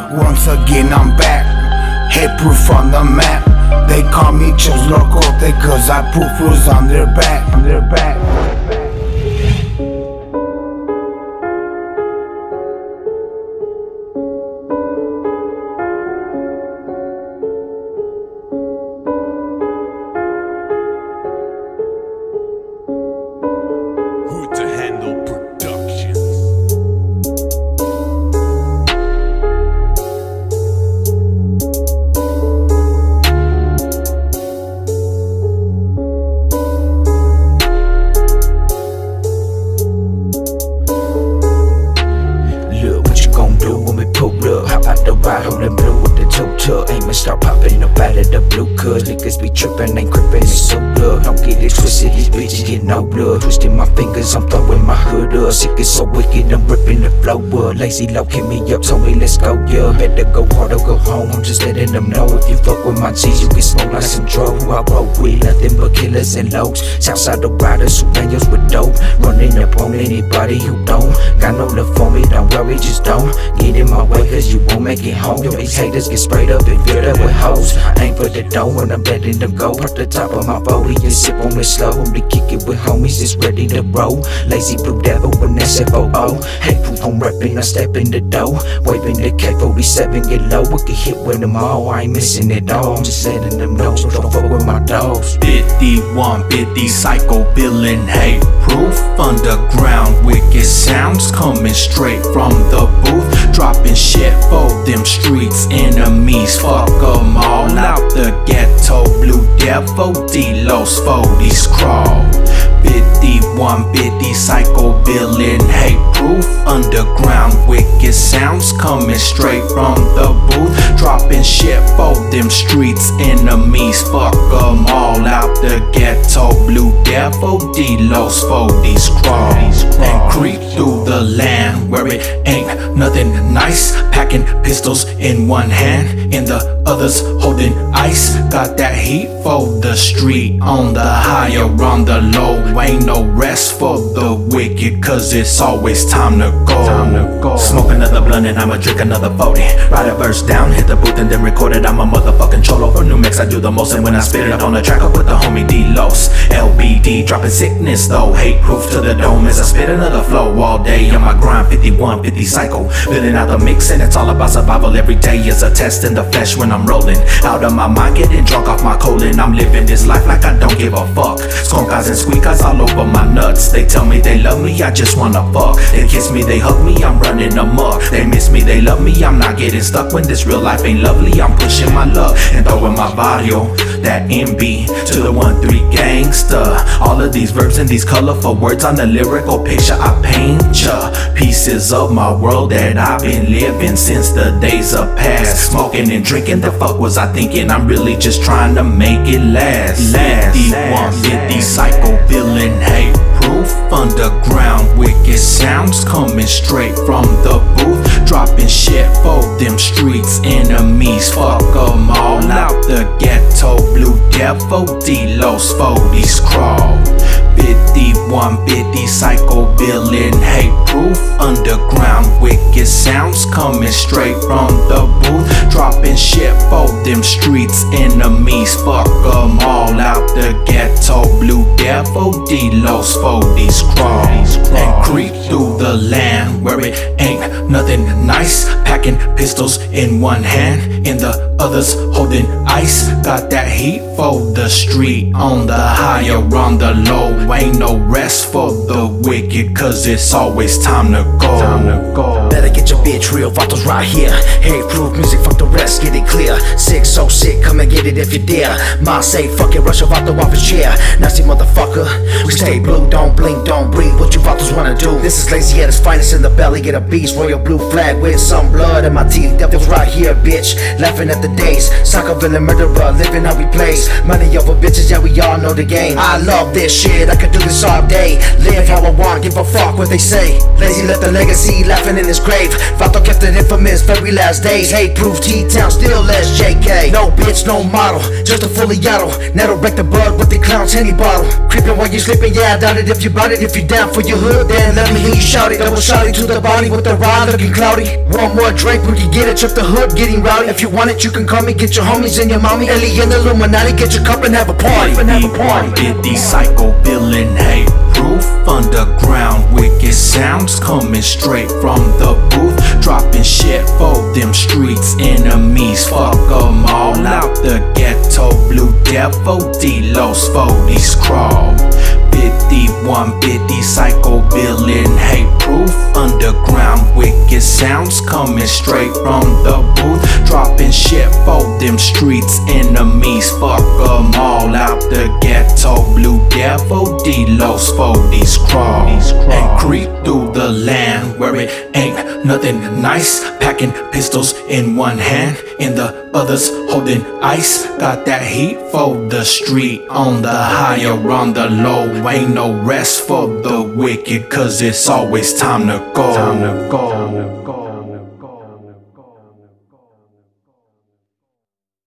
Once again I'm back, hate proof on the map. They call me Chos Locote cause I put fools on their back. Holding blue with the two-tour, aim and start popping up out of the blue. Cause niggas be trippin', ain't crippin', it's so blood. Don't get it twisted, these bitches get no blood. Twisting my fingers, I'm throwing my hood up. Sick is so wicked, I'm ripping the flow up. Lazy low, hit me up, told me let's go, yeah. Better go hard or go home, I'm just letting them know. If you fuck with my G's, you get smoked like some dro. Who I roll with, nothing but killers and lows. Southside the riders, Sureños with dope. Running up on anybody who don't. Got no love for me, don't worry, just don't get in my way cause you won't make it home. Yo, these haters get sprayed up and filled up with hoes. I ain't for the dough when I'm letting them go. Off the top of my 40 and sip on it slow. Only kick it with homies, it's ready to roll. Lazy blue devil when that's FOO. Hey, proof I'm reppin', I step in the dough. Waving the K-47, get low. We can hit with them all, I ain't missing it all. I'm just letting them know, so don't fuck with my dogs. 5150 psycho villain, hate proof. Underground wicked sounds coming straight from the booth. Dropping shit for them streets enemies. Fuck them all out the ghetto. Blue devil, D-Los, 40s crawl. 5150 psycho villain, hate proof. Underground wicked sounds coming straight from the booth. Dropping shit for them streets enemies. Fuck them all out the ghetto. Blue devil, D-Los, 40s crawl. And creep through the land where it ain't nothing nice. Packing pistols in one hand, in the others holding ice. Got that heat for the street, on the high or on the low. Ain't no rest for the wicked, cause it's always time to go. Smoke another blunt and I'ma drink another 40. Write a verse down, hit the booth and then record it. I'm a motherfucking cholo from New Mex, I do the most. And when I spit it up on the track, I put the homie D-Los. LBD, dropping sickness though. Hate proof to the dome as I spit another flow all day. On my grind, 5150 cycle, filling out the mix and it's all about survival. Every day is a test in the flesh when I'm rolling. Out of my mind, getting drunk off my colon. I'm living this life like I don't give a fuck. Skunk eyes and squeak eyes all over my nuts. They tell me they love me, I just wanna fuck. They kiss me, they hug me, I'm running amok. They miss me, they love me, I'm not getting stuck. When this real life ain't lovely, I'm pushing my luck and throwing my barrio. That MB to the 1-3 gangsta. All of these verbs and these colorful words on the lyrical picture I paint ya. Pieces of my world that I've been living since the days of past. Smoking and drinking, the fuck was I thinking? I'm really just trying to make it last. 5150 psycho villain, hate proof. Underground wicked sounds coming straight from the booth. Dropping shit for them streets enemies. Fuck them all out the ghetto. Blue devil, D-Los, 40s crawl. 5150 psycho villain, hate proof. Underground wicked sounds coming straight from the booth. Dropping shit for them streets enemies. Fuck them all out the ghetto. Blue devil, D-Los, 40s crawl. And creep through the land where it ain't nothing nice. Packing pistols in one hand, in the others holding ice. Got that heat for the street, on the high or on the low. Ain't no rest for the wicked, cause it's always time to go. Better get your bitch real, Vatos right here. Hate proof music, fuck the rest, get it clear. Sick, so sick, come and get it if you dare. Ma say fuck it, rush your Vato off his chair. Nasty motherfucker, we stay blue, don't blink, don't breathe. What you Vatos wanna do? This is lazy at its finest in the belly, get a beast. Royal blue flag with some blood in my teeth. Devils right here, bitch, laughing at the days. Psycho villain murderer, living how we plays. Money over bitches, yeah we all know the game. I love this shit, I could do this all day. Live how I want, give a fuck what they say. Lazy left a legacy, laughing in his grave. Vato kept it infamous, very last days. Hate proof, T-Town, still less JK. No bitch, no model, just a fully yattle. Never break the bud with the clown's Henny bottle. Creeping while you sleeping, yeah, I doubt it if you bought it. If you down for your hood, then let me hear you shout it. Double shot it to the body with the rod looking cloudy. One more drink, we can get it, trip the hood, getting rowdy. If you want it, you can call me, get your homies and your mommy. Ellie and the Illuminati, get your cup and have a party. Diddy psycho villain, hate proof. Underground wicked sounds coming straight from the booth. Dropping shit for them streets enemies. Fuck them all out the ghetto. Blue devil, D-Los for these crawl. 5150 psycho villain, hate proof. Underground wicked sounds coming straight from the booth. Dropping shit for them streets enemies. Fuck them all out the ghetto. Blue devil, D-Los for these crawl. And creep through the land where it ain't nothing nice. Packing pistols in one hand, in the others holding ice. Got that heat for the street, on the high or on the low. Ain't no rest for the wicked, cause it's always time to go.